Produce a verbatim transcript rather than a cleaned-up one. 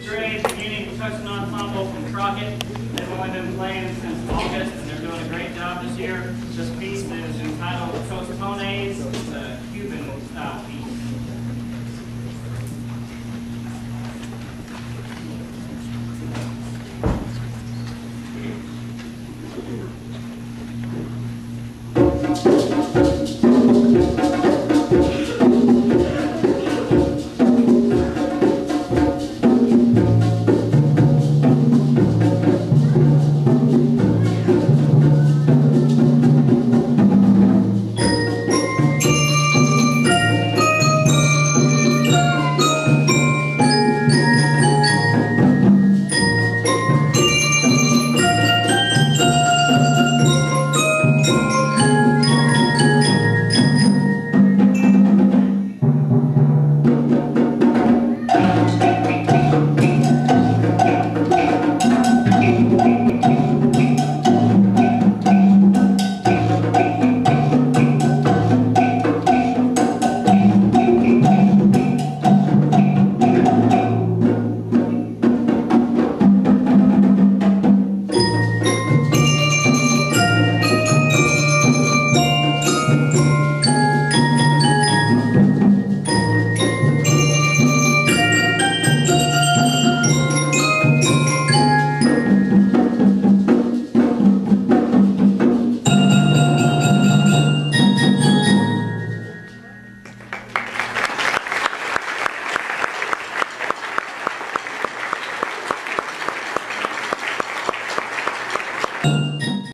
Grade Percussion Ensemble from Crockett. They've only been playing since August, and they're doing a great job this year. This piece is entitled Tostones. It's a Cuban style piece.